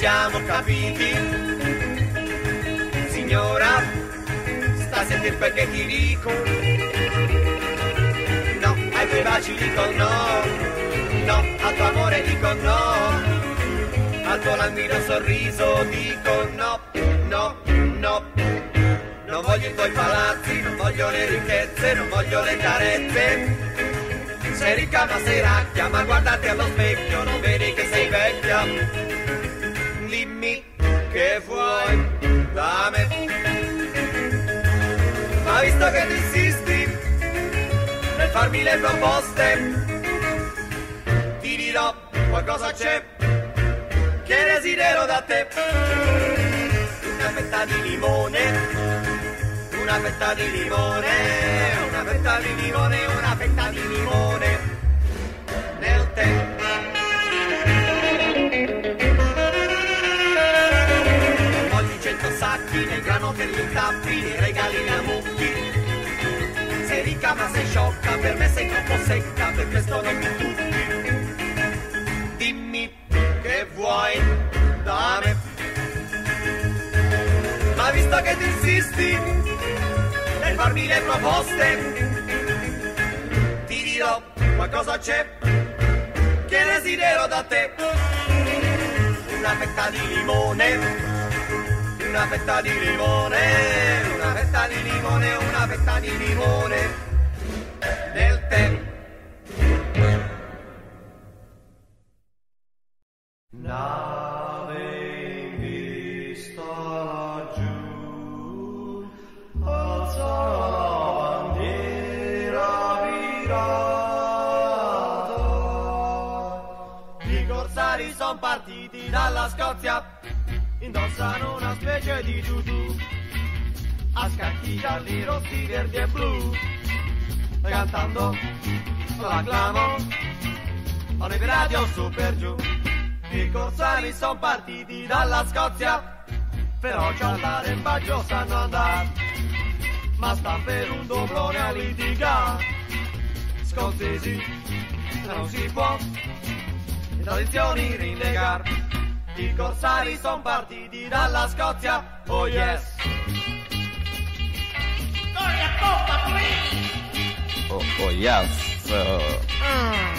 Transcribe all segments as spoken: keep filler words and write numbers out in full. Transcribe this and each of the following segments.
siamo capiti. Signora, sta a sentire quel che ti dico. No, ai tuoi baci dico no. No, al tuo amore dico no. Al tuo languido sorriso dico no, no, no. Non voglio i tuoi palazzi, non voglio le ricchezze, non voglio le carezze. Sei ricca ma sei racchia, ma guardati allo specchio, non vedi che sei vecchia. Dimmi che vuoi da me. Ma visto che tu insisti nel farmi le proposte, ti dirò qualcosa c'è che desidero da te. Una fetta di limone, una fetta di limone, una fetta di limone, una fetta di limone nel tè. Voglio cento sacchi nel grano per gli intappi, nei regali da mucchi. Sei ricca ma sei sciocca, per me sei troppo secca, per questo non mi tocchi. Dimmi che vuoi da me. Ma visto che ti insisti nel farmi le proposte, ti dirò qualcosa c'è che desidero da te. Una fetta di limone, una fetta di limone, una fetta di limone, una fetta di limone nel tè. Nave in vista laggiù, alza la bandiera virata. I corsari son partiti dalla Scozia, indossano una specie di tutù, a scacchi gialli, rossi, verdi e blu, cantando l'acclamo, ogni radio su per giù. I corsari son partiti dalla Scozia, feroci all'arembaggio sanno andare, ma sta per un doblone a litigare. Scozzesi non si può le tradizioni rinnegar. I corsari son partiti dalla Scozia, oh yes. Oh, oh yes. Uh. Mm.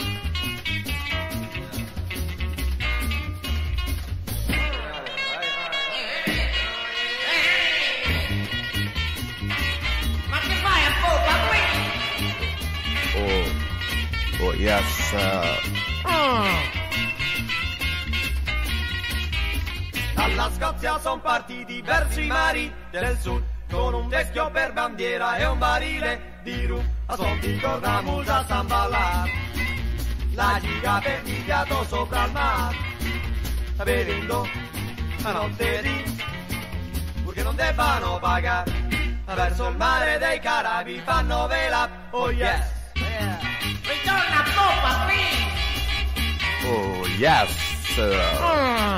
Oh yes. Uh. Dalla Scozia son partiti verso i mari del sud, con un teschio per bandiera e un barile di rum. A son di corda musa san ballar, la giga per fiato sopra il mar, bevendo a notte di, purché non debbano pagare. Verso il mare dei Carabi fanno vela, oh yes. Ritorna a poppa qui! Oh yes. Uh.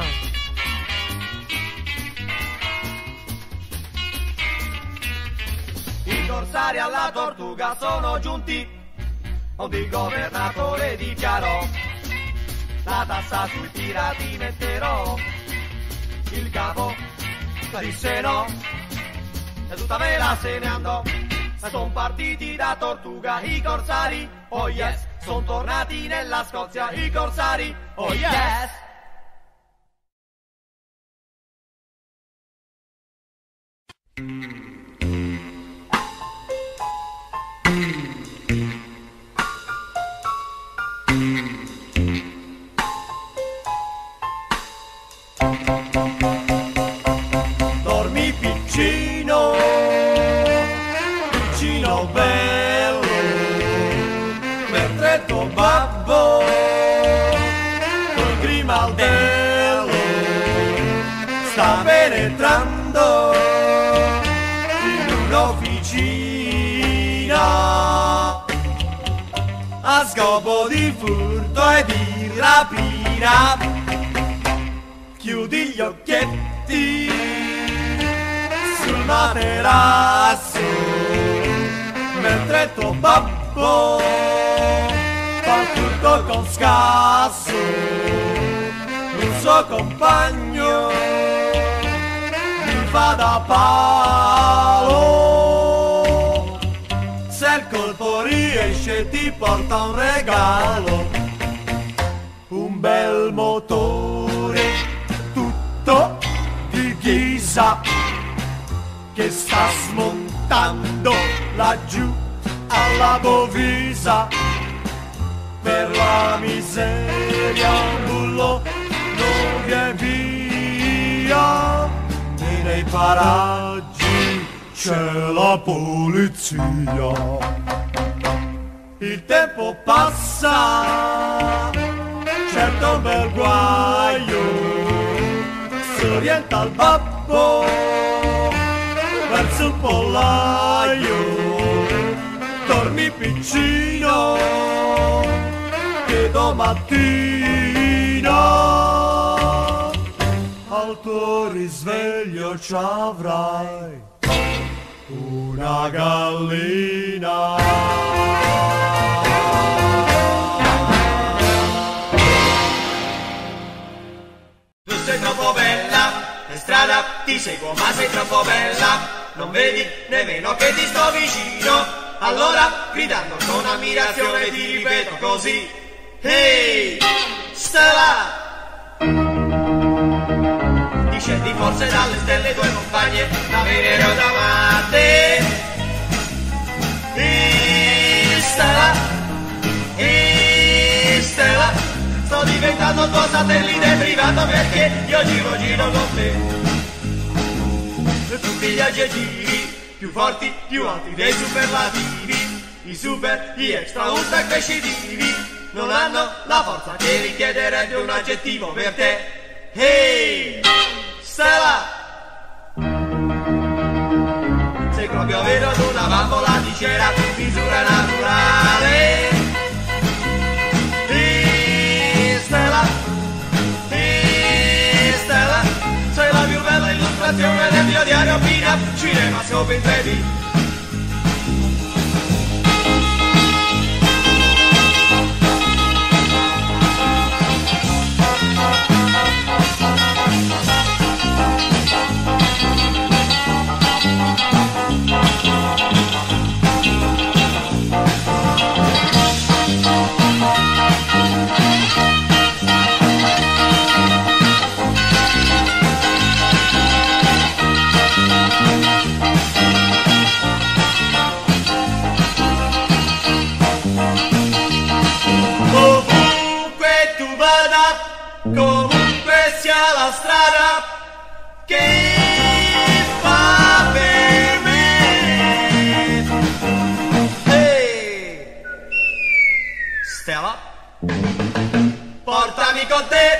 I corsari alla Tortuga sono giunti, onde il governatore dichiarò: la tassa sui pirati metterò. Il capo disse no, e tutta vela se ne andò. Son partiti da Tortuga i corsari, oh yes. Son tornati nella Scozia i corsari, oh yes. Dormi piccino, piccino bello, mentre tuo babbo col grimaldello sta penetrando in un'officina a scopo di furto e di rapina. Chiudi gli occhietti sul materasso mentre tuo babbo fa tutto con scasso. Un suo compagno mi fa da palo, se il colpo riesce ti porta un regalo, un bel motore tutto di ghisa che sta smontando laggiù alla Bovisa. Per la miseria un bullo non viene via e nei paraggi c'è la polizia. Il tempo passa, certo un bel guaio, si orienta il babbo verso il pollaio, dormi piccino che domattina al tuo risveglio ci avrai una gallina. Tu sei troppo bella, in strada ti seguo ma sei troppo bella, non vedi nemmeno che ti sto vicino, allora gridando con ammirazione ti ripeto così: ehi, Stella! Discendi forse dalle stelle tue compagne, la venero da Marte. Ehi, Stella! Ehi, Stella! Sto diventando tuo satellite privato perché io giro giro con te. Tutti gli aggettivi più forti, più alti dei superlativi, i super, gli extra, ultra crescitivi, non hanno la forza che richiederebbe un aggettivo per te. Ehi, Stella! Sei proprio vero ad una bambola di cera, misura naturale. Ehi, Stella! Ehi, Stella! Sei la più bella illustrazione del mio diario Pina, cinema scopo in tre D. Comunque sia la strada che fa per me. Ehi, Stella, portami con te.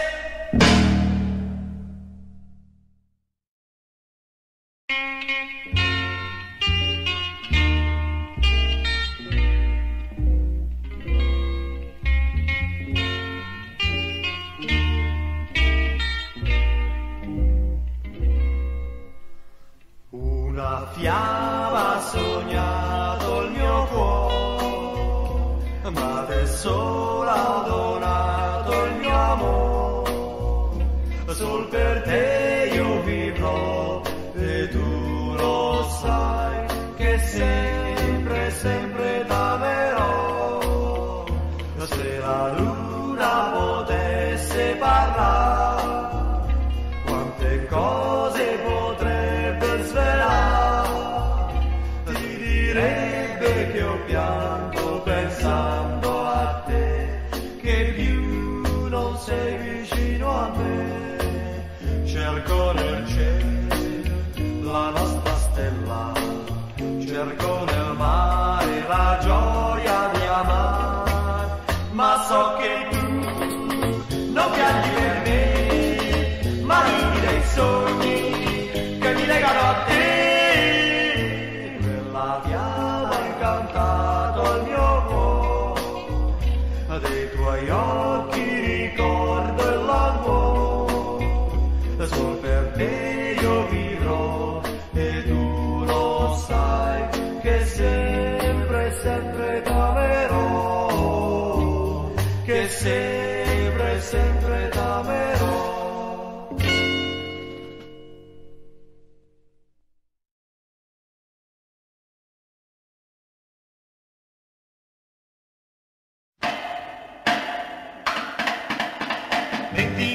Una fiaba ha sognato il mio cuore, ma adesso l'ha donato il mio amore. Sol per te io vivrò e tu lo sai che sempre, sempre t'amerò. Se la luna potesse parlare, quante cose potrebbe svelare, ti direbbe che ho pianto pensando a te, che più non sei vicino a me. Cerco nel cielo la nostra stella, cerco nel mare la gioia di amare, ma so che tu non piangi per me, ma ridi dei sogni che mi legano a te. Quella fiaba ha incantato il mio cuore, dei tuoi occhi ricordo il languore. Solo per te io vivrò e tu lo sai che sempre, sempre t'amerò, che sempre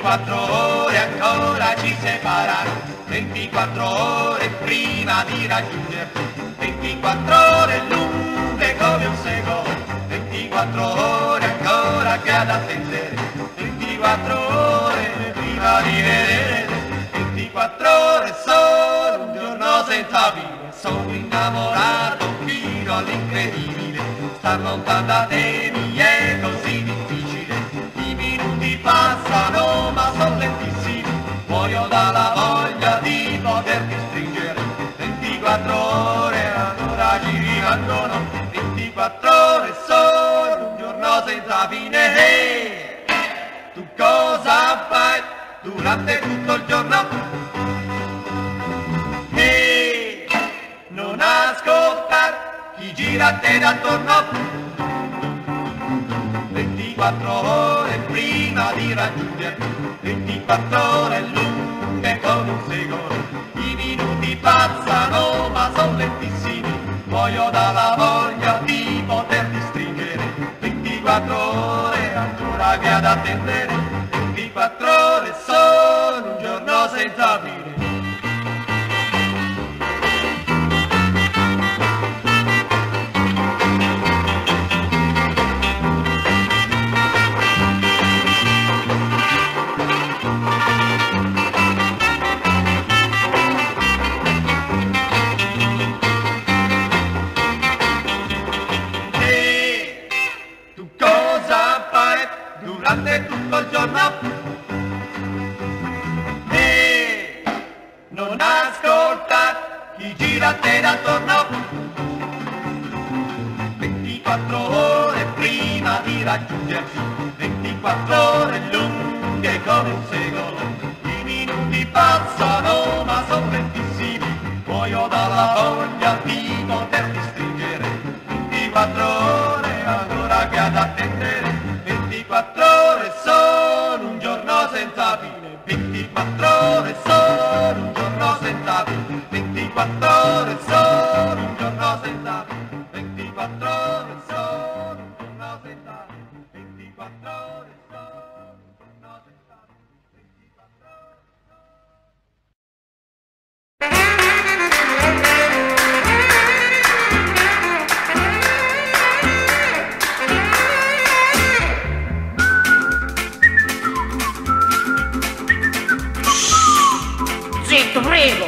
ventiquattro ore ancora ci separano, ventiquattro ore prima di raggiungerti, ventiquattro ore lunghe come un secolo, ventiquattro ore ancora che ad attendere, ventiquattro ore prima di vedere, ventiquattro ore sono un giorno senza fine, sono innamorato fino all'incredibile, star lontano da te mi è così difficile, i minuti passano ma sono lentissimi, muoio dalla voglia di poterti stringere, ventiquattro ore ancora ci rimangono, ventiquattro ore sono un giorno senza fine. Hey, tu cosa fai durante tutto il giorno? Hey, non ascoltar chi gira a te d'attorno, ventiquattro ore prima di raggiungerti, ventiquattro ore lunghe come un secolo, i minuti passano ma sono lentissimi, muoio dalla voglia di poterti stringere, ventiquattro ore ancora che ad attendere, ventiquattro ore sono un giorno senza fine. Durante tutto il giorno e non ascolta chi gira a te d'attorno, ventiquattro ore prima di raggiungerti, ventiquattro ore lunghe come un secolo, i minuti passano ma sono lentissimi, muoio dalla voglia di poterti stringere, ventiquattro ore ancora che ad attendere, ventiquattro ore sono un giorno senza fine, ventiquattro ore sono un giorno senza fine, ventiquattro ore sono un giorno senza fine, ventiquattro ore sono un giorno senza fine, ventiquattro ore sono un giorno senza fine, ventiquattro ore. Zitto, prego!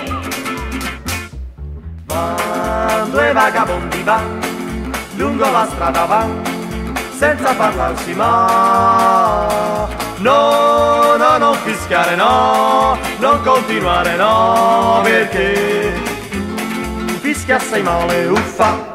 Van due vagabondi van, lungo la strada van, senza parlarsi ma. No, no, non fischiare no, non continuare no, perché tu fischia assai male, uffa.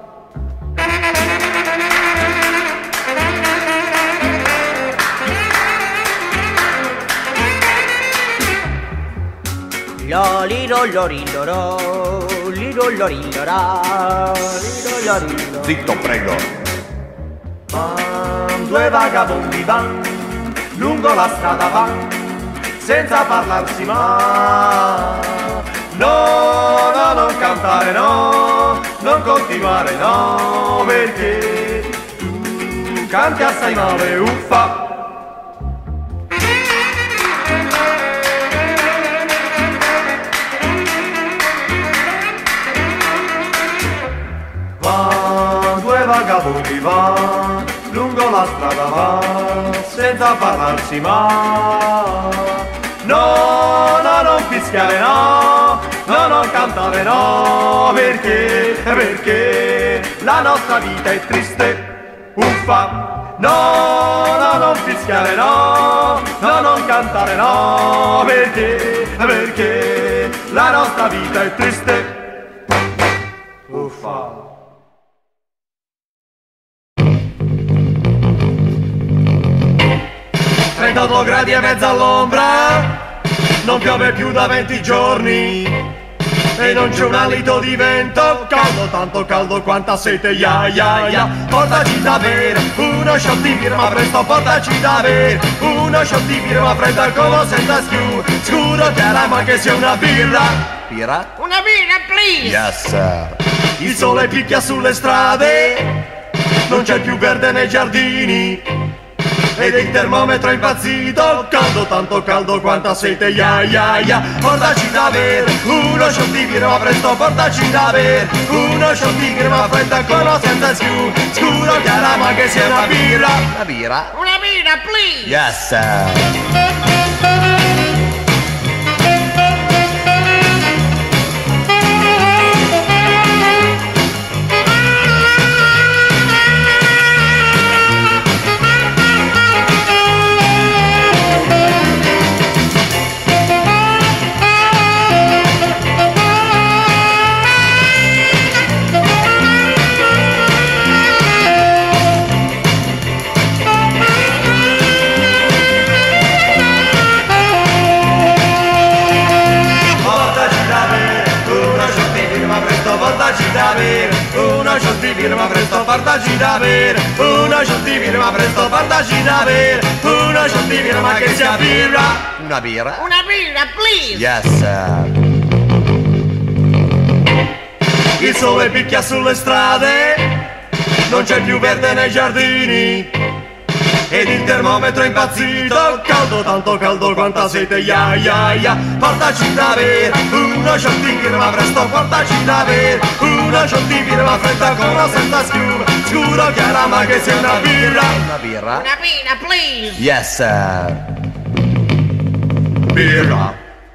Lo lido lo rido ro, lido lo rido ra, lido lo rido. Zitto, prego. Van due vagabondi van, lungo la strada van, senza parlarsi ma. No, no, non cantare no, non continuare no, perché tu canti assai male, uffa. Vagabondi va, lungo la strada va, senza parlarsi ma. No, no, non fischiare no, no, non cantare no, perché, perché la nostra vita è triste, uffa. No, no, non fischiare no, no, non cantare no, perché, perché la nostra vita è triste, uffa. trentotto gradi e mezzo all'ombra, non piove più da venti giorni e non c'è un alito di vento, caldo, tanto caldo quanta sete, ya ya ya. Portaci da bere, uno shot di birra presto, portaci da bere, uno shot di birra fredda come senza schiù, scuro chiara ma che sia una birra. Birra? Una birra, please! Yes, sir. Il sole picchia sulle strade, non c'è più verde nei giardini, ed il termometro è impazzito, caldo, tanto caldo quanta sete, ya ya ya. Portaci da bere, uno shot di birra ma presto, portaci da bere, uno shot di birra ma fredda ancora senza schiù, scuro chiara ma che sia una birra. Una birra? Una birra, please! Yes, sir. Portaci da bere, uno shot di birra presto, portaci da bere, uno shot di birra presto, portaci da bere, uno shot di birra ma che sia birra. Una birra? Una birra, please! Yes, sir. Il sole picchia sulle strade, non c'è più verde nei giardini, ed il termometro è impazzito, caldo, tanto caldo quanta sete, ya ya ya. Portaci da bere, uno shot di birra presto, portaci da bere, uno shot di birra fredda ancora senza schiuma, scuro chiara ma che sia una birra. Una birra? Una birra, please! Yes, sir. Birra.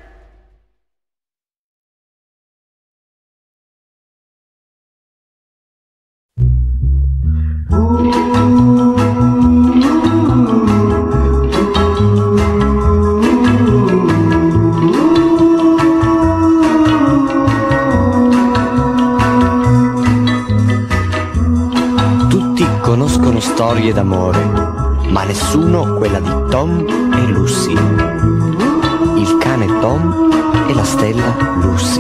Conoscono storie d'amore, ma nessuno quella di Tom e Lucy. Il cane Tom e la stella Lucy.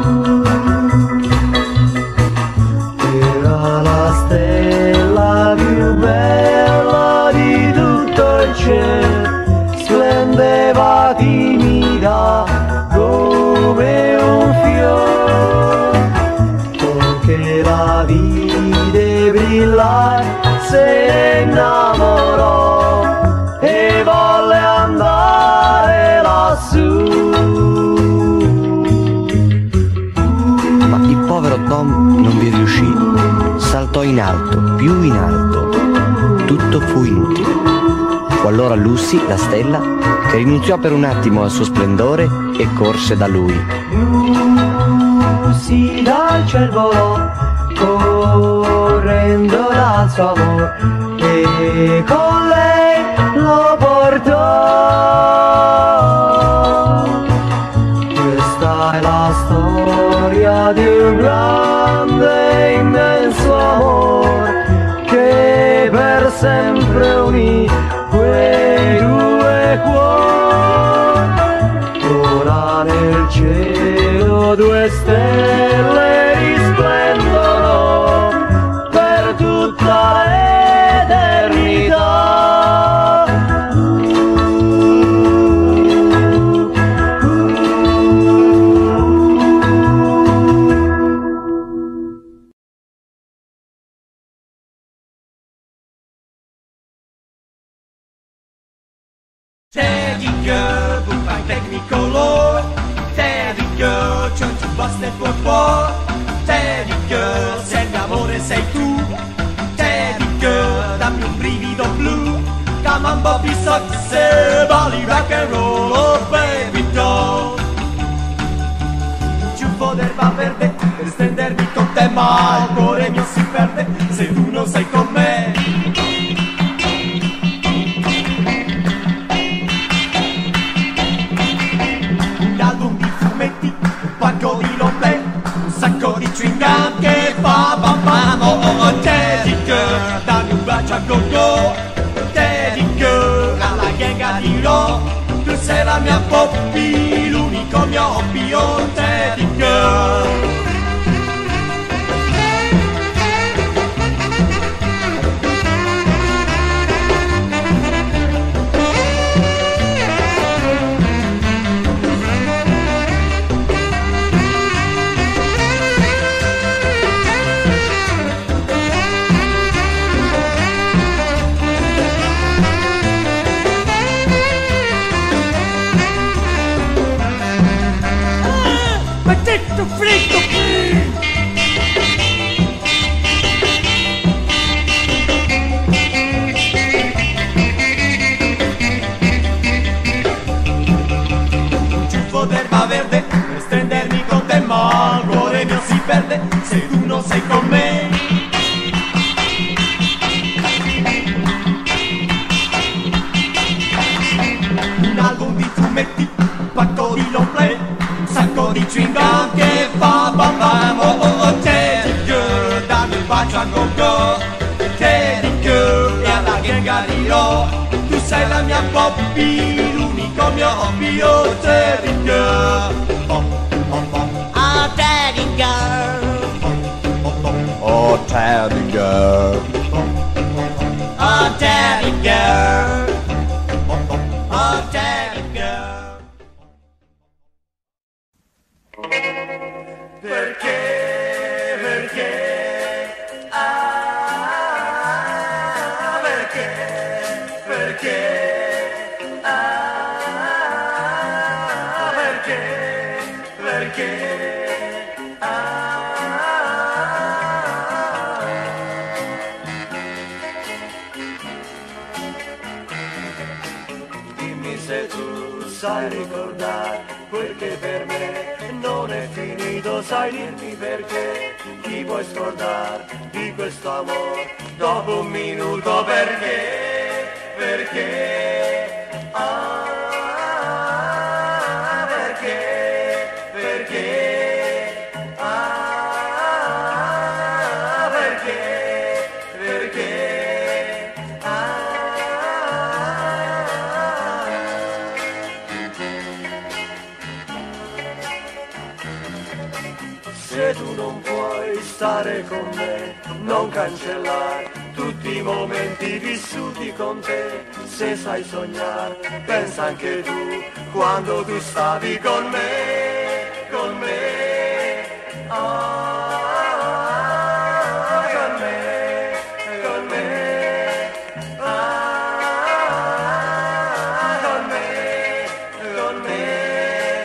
Era la stella più bella di tutto il cielo, splendeva timida come un fiore, poiché la vide brillare se ne innamorò e volle andare lassù. Ma il povero Tom non vi riuscì. Saltò in alto, più in alto. Tutto fu inutile. Fu allora Lucy, la stella, che rinunziò per un attimo al suo splendore e corse da lui. Lucy dal cielo volò, correndo dal suo amor, e con lei lo portò. Questa è la storia di un grande immenso amore che per sempre unì quei due cuori. Ora nel cielo due stelle risplendono per tutta l'eternità. Teddy girl, bumpa technicolor, Teddy girl, c'è un tubasto nel tuo cuore. Teddy girl, se l'amore sei tu. Teddy girl, dammi un brivido blu. Come on Bobby Sox, balli rock and roll, oh baby doll. Un ciuffo d'erba verde per stendermi con te, ma il cuore mio si perde se tu non sei con me. Pacco di lombe, un sacco di chewing gum che fa bam bam. Oh oh oh, Teddy girl, dammi un bacio a go-go. Teddy girl, alla gang dirò, tu sei la mia Poppy, l'unico mio hobby, oh Teddy girl. se tu non sei con me. Un album di fumetti, pacco di long play, sacco di chewing gum che fa bam bam. Oh oh oh, Teddy girl, dammi un bacio a go go. Teddy girl, e alla gang dirò, tu sei la mia Bobby, l'unico mio hobby. Oh Teddy girl, bom, bom, bom. Oh, Teddy girl. Oh, Teddy girl. Oh, Teddy girl. Oh, Teddy girl. Perché, perché, ah, perché, perché, ah, perché, perché, ah. Dimmi se tu sai ricordare quel che per me non è finito, sai dirmi perché ti puoi scordare di questo amore dopo un minuto, perché, perché, ah, perché, perché, ah, perché, perché, ah. Se tu non puoi stare con me, non cancellare tutti i momenti vissuti con te. Se sai sognare, pensa anche tu quando tu stavi con me, con me. Ah, con me, con me. Ah, con me, con me.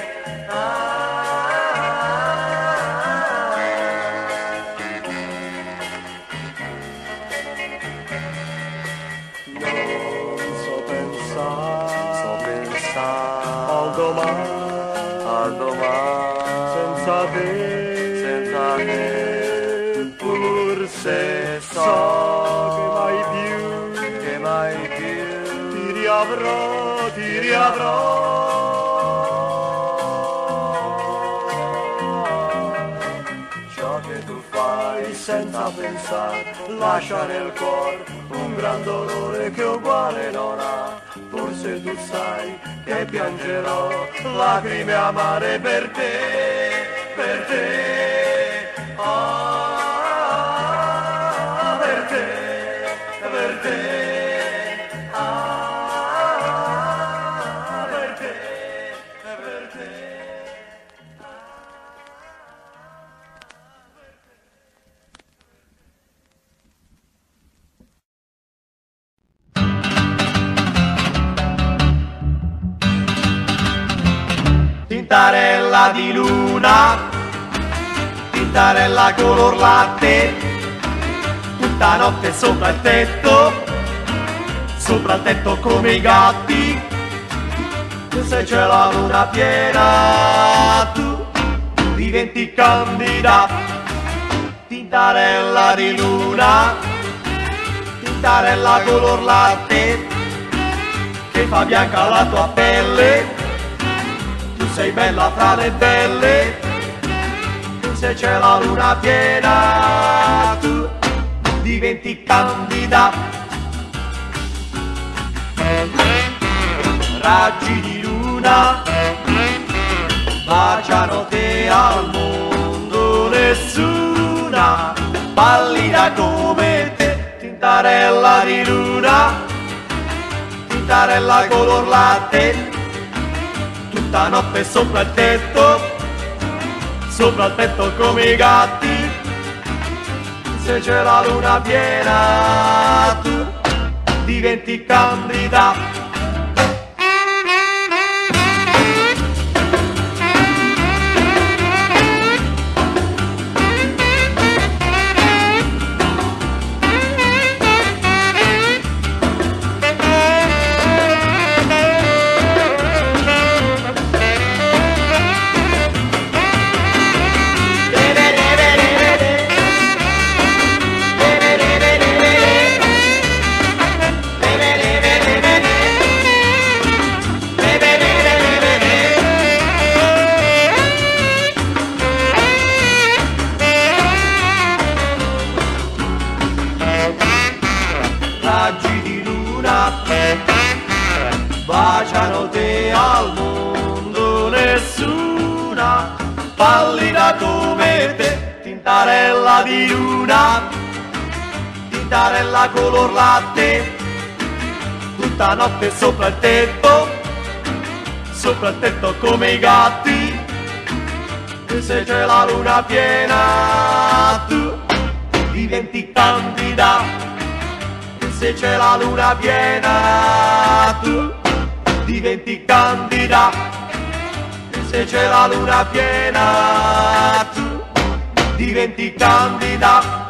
Non so pensare, so pensare al domani, al domani, senza te, senza te, pur se so che mai più, che mai più, ti riavrò, ti riavrò. Ciò che tu fai senza pensare, lascia nel cuore un gran dolore che uguale non ha. Forse tu sai che piangerò lacrime amare per te, per te. Ah, per te, per te. Ah, per te, per te. Tintarella di luna, tintarella color latte, tutta notte sopra il tetto, sopra il tetto come i gatti. Se c'è la luna piena, tu diventi candida. Tintarella di luna, tintarella color latte, che fa bianca la tua pelle. Tu sei bella fra le belle, se c'è la luna piena, tu diventi candida. Raggi di luna baciano te al mondo, nessuna pallida come te. Tintarella di luna, tintarella color latte, tutta notte sopra il tetto, sopra il tetto come i gatti. Se c'è la luna piena, tu diventi candida. luna, baciano te al mondo nessuna, pallida come te, tintarella di luna, tintarella color latte, tutta notte sopra il tetto, sopra il tetto come i gatti, e se c'è la luna piena tu diventi candida, e se c'è la luna piena tu diventi candida, e se c'è la luna piena tu diventi candida.